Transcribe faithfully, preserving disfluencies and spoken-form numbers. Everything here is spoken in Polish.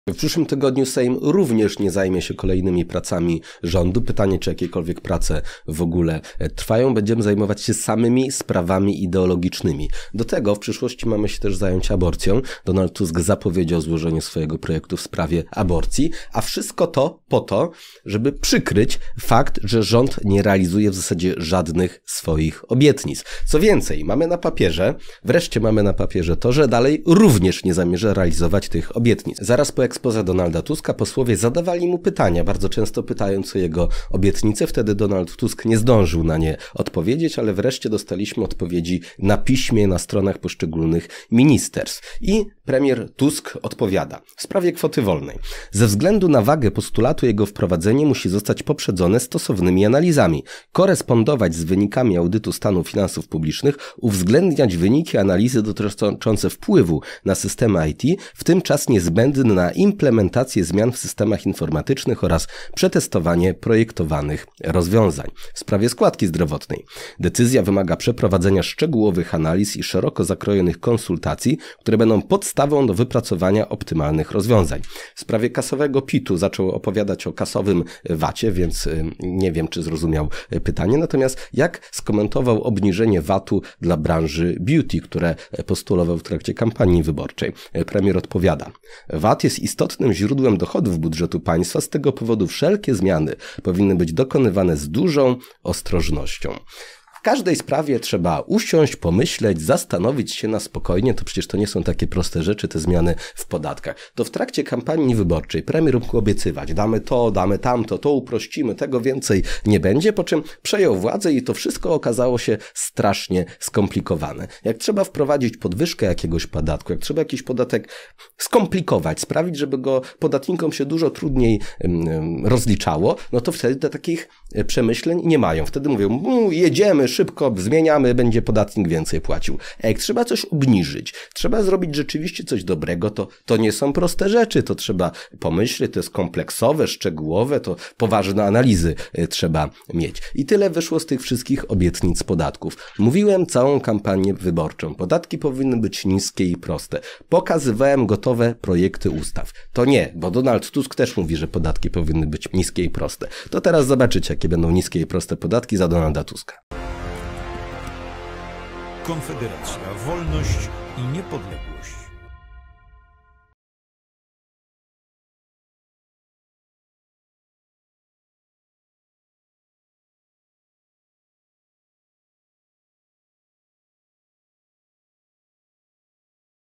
W przyszłym tygodniu Sejm również nie zajmie się kolejnymi pracami rządu. Pytanie, czy jakiekolwiek prace w ogóle trwają. Będziemy zajmować się samymi sprawami ideologicznymi. Do tego w przyszłości mamy się też zająć aborcją. Donald Tusk zapowiedział złożenie swojego projektu w sprawie aborcji, a wszystko to po to, żeby przykryć fakt, że rząd nie realizuje w zasadzie żadnych swoich obietnic. Co więcej, mamy na papierze, wreszcie mamy na papierze to, że dalej również nie zamierza realizować tych obietnic. Zaraz po ekspoze Donalda Tuska posłowie zadawali mu pytania, bardzo często pytając o jego obietnice. Wtedy Donald Tusk nie zdążył na nie odpowiedzieć, ale wreszcie dostaliśmy odpowiedzi na piśmie na stronach poszczególnych ministerstw. I premier Tusk odpowiada w sprawie kwoty wolnej. Ze względu na wagę postulatu jego wprowadzenie musi zostać poprzedzone stosownymi analizami, korespondować z wynikami audytu stanu finansów publicznych, uwzględniać wyniki analizy dotyczące wpływu na systemy I T, w tym czas niezbędny na implementację zmian w systemach informatycznych oraz przetestowanie projektowanych rozwiązań. W sprawie składki zdrowotnej. Decyzja wymaga przeprowadzenia szczegółowych analiz i szeroko zakrojonych konsultacji, które będą podstawą do wypracowania optymalnych rozwiązań. W sprawie kasowego P I T-u zaczął opowiadać o kasowym vacie, więc nie wiem, czy zrozumiał pytanie. Natomiast jak skomentował obniżenie vatu dla branży beauty, które postulował w trakcie kampanii wyborczej? Premier odpowiada. VAT jest istotnym źródłem dochodów budżetu państwa, z tego powodu wszelkie zmiany powinny być dokonywane z dużą ostrożnością. W każdej sprawie trzeba usiąść, pomyśleć, zastanowić się na spokojnie, to przecież to nie są takie proste rzeczy, te zmiany w podatkach. To w trakcie kampanii wyborczej premier mógł obiecywać, damy to, damy tamto, to uprościmy, tego więcej nie będzie, po czym przejął władzę i to wszystko okazało się strasznie skomplikowane. Jak trzeba wprowadzić podwyżkę jakiegoś podatku, jak trzeba jakiś podatek skomplikować, sprawić, żeby go podatnikom się dużo trudniej rozliczało, no to wtedy takich przemyśleń nie mają. Wtedy mówią, jedziemy, szybko zmieniamy, będzie podatnik więcej płacił. A jak trzeba coś obniżyć, trzeba zrobić rzeczywiście coś dobrego, to, to nie są proste rzeczy, to trzeba pomyśleć, to jest kompleksowe, szczegółowe, to poważne analizy trzeba mieć. I tyle wyszło z tych wszystkich obietnic podatków. Mówiłem całą kampanię wyborczą, podatki powinny być niskie i proste. Pokazywałem gotowe projekty ustaw. To nie, bo Donald Tusk też mówi, że podatki powinny być niskie i proste. To teraz zobaczycie, jakie będą niskie i proste podatki za Donalda Tuska. Konfederacja, wolność i niepodległość.